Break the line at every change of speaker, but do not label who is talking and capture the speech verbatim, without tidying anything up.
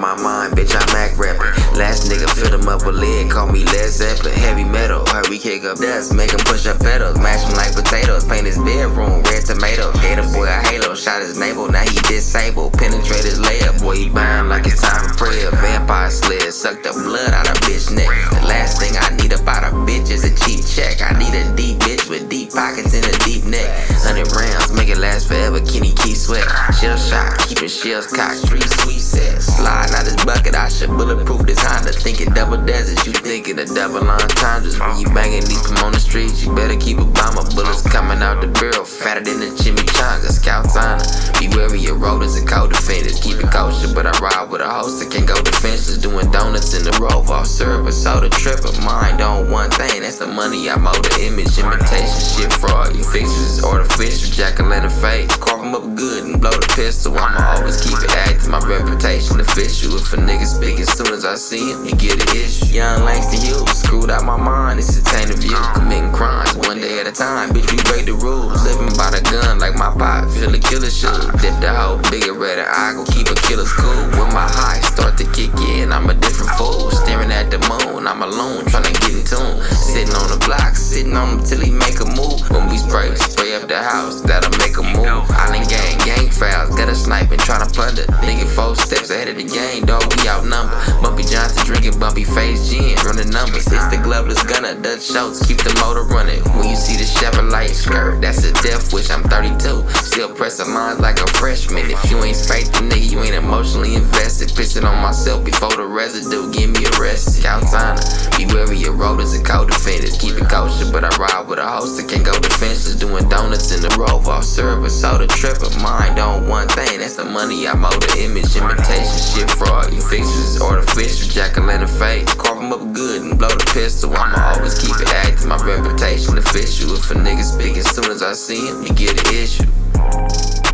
my mind, bitch, I'm Mac rapping. Last nigga filled him up with lead, call me Led Zeppelin. Heavy metal, hurry kick up dust, make him push up pedals, mash him like potatoes, paint his bedroom red tomatoes. Gave the boy a halo, shot his navel, now he disabled. Penetrate his layup, boy, he bound like it's time for prayer. Vampire slid, sucked the blood out of bitch neck. The last thing I need about a bitch is a cheap check. I need a deep bitch with deep pockets and a deep neck. Hundred rounds, make it last forever, Kenny keep sweat. Shell shot, keeping shells cocked, street sweet set. Slide out this bucket, I should bulletproof this Honda. Thinking double deserts, you thinking of double entendres. When you banging these from on the streets, you better keep a bomber. Bullets coming out the barrel, fatter than the chimichanga. Scouts honor, be wary of rodents and co-defenders. Keep it kosher, but I ride with a host that can't go defenseless. Doing donuts in the Rover, off service, soda tripper. Mind on one thing, that's the money I mold the image. Imitation shit fraud, you fixers artificial. Jack-o'-lantern face, carve them up good and blow the pistol. I'ma always keep it active, my reputation official. If a nigga speak as soon as I see him, you get an issue. Young Langston Hughes, screwed out my mind, it's a taint of you. Committing crimes one day at a time, bitch, we break the rules. Living by the gun like my pop, feel a killer shoe. Dip the hoe, bigger red I go keep a killer's cool. When my high start to kick in, I'm a different fool. Staring at the moon, I'm alone, trying to get in tune. Sitting on the block, sitting on him till he make a move. When we spray, spray up the house, that'll make a move. Island gang, gang fouls, got a sniping, trying to plunder. Nigga four steps ahead of the game, dog, we outnumbered. Bumpy Johnson drinking bumpy face gin, running numbers. It's the gloveless gunner, Dutch Schultz, keep the motor running. When you see the Chevrolet skirt, that's a death wish, I'm thirty-two. Still pressing lines like a freshman. If you ain't straight, the nigga, you ain't emotionally invested. Pissing on myself before the residue, get me arrested. Scouts honor, be wary of rodents and co-defenders. Keep it kosher, but I ride with a host that can't go defenseless. Doing donuts in the Rover, off service, soda tripper. Mind on one thing, that's the money I mold the image. Imitation shit fraud, you fixers artificial. Jack-o'-lantern face, carve them up good and blow the pistol. I'ma always keep it active, my reputation official. If a nigga speak as soon as I see him, you get an issue.